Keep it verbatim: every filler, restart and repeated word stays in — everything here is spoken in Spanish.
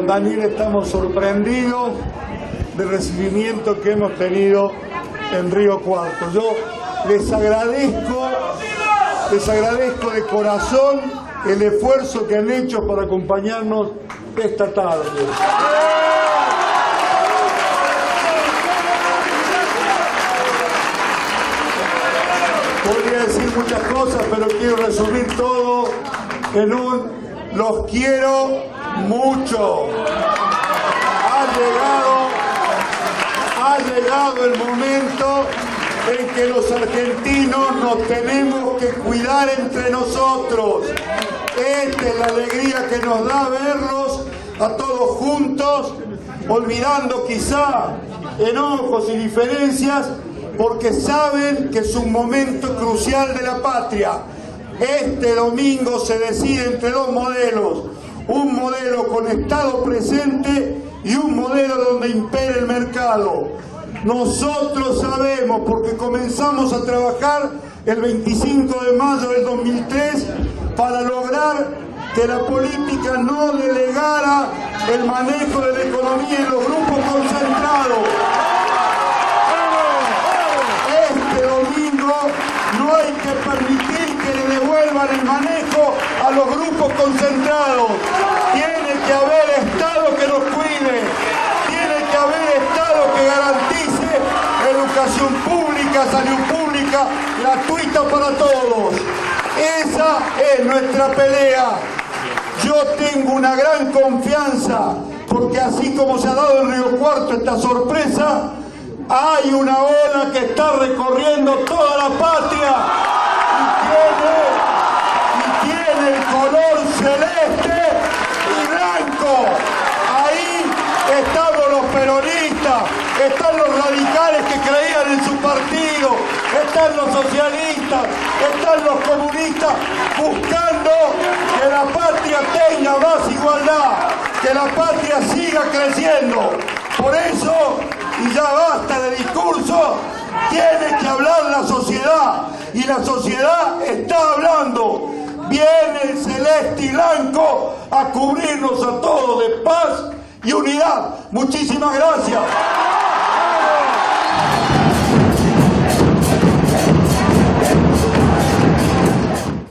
con Daniel estamos sorprendidos del recibimiento que hemos tenido en Río Cuarto. Yo les agradezco, les agradezco de corazón el esfuerzo que han hecho para acompañarnos esta tarde. Podría decir muchas cosas, pero quiero resumir todo en un los quiero mucho. Ha llegado, ha llegado el momento en que los argentinos nos tenemos que cuidar entre nosotros. Esta es la alegría que nos da verlos a todos juntos, olvidando quizá enojos y diferencias, porque saben que es un momento crucial de la patria. Este domingo se decide entre dos modelos, un modelo con Estado presente y un modelo donde impere el mercado. Nosotros sabemos, porque comenzamos a trabajar el veinticinco de mayo del dos mil tres para lograr que la política no delegara el manejo de la economía en los grupos concentrados. Este domingo no hay que permitir que le devuelvan el manejo a los grupos concentrados. Tiene que haber Estado que nos cuide, tiene que haber Estado que garantice educación pública, salud pública, gratuita para todos. Esa es nuestra pelea. Yo tengo una gran confianza, porque así como se ha dado en Río Cuarto esta sorpresa, hay una ola que está recorriendo toda la patria y tiene, y tiene el color celeste y blanco. Ahí estamos los peronistas, están los radicales que creían en su partido, están los socialistas, están los comunistas buscando que la patria tenga más igualdad, que la patria siga creciendo. Por eso, y ya basta de discurso, tiene que hablar la sociedad, y la sociedad está hablando. Viene el celeste y blanco a cubrirnos a todos de paz y unidad. Muchísimas gracias.